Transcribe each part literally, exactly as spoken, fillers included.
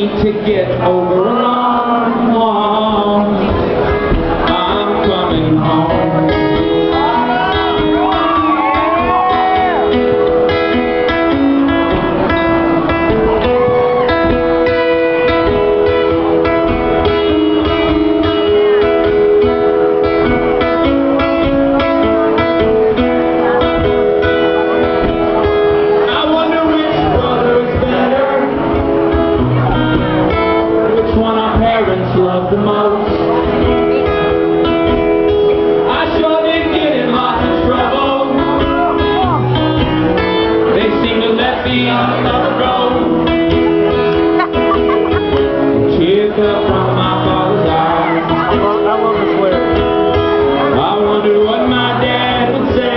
need to get over alone. I'm coming home. Love the most. I sure did get in lots of trouble. They seem to let me on another road. Tears fell from my father's eyes. I love this lyric. I wonder what my dad would say.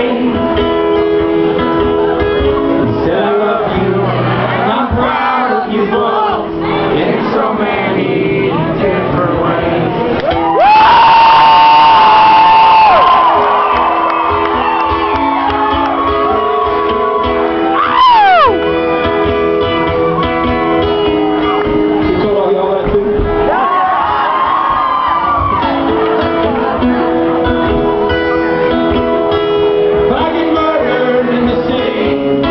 He said, I love you, and I'm proud of you both in so many different ways. You told all y'all that too? If I get murdered in the city,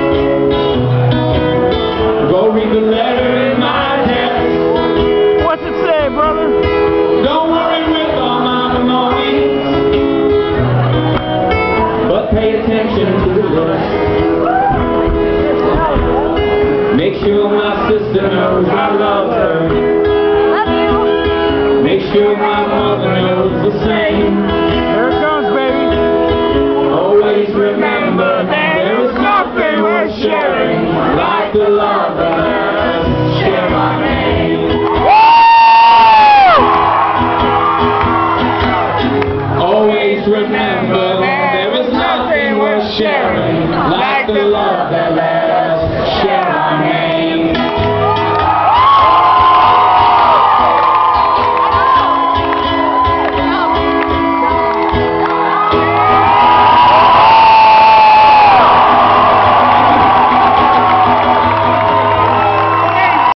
go read the letter in my desk. What's it say, brother? Don't worry with all my belongings, but pay attention to the rest. Make sure my sister knows I love her. Love you. Make sure my mother knows the same. Here it comes, baby. Always remember there is nothing worth sharing like the love that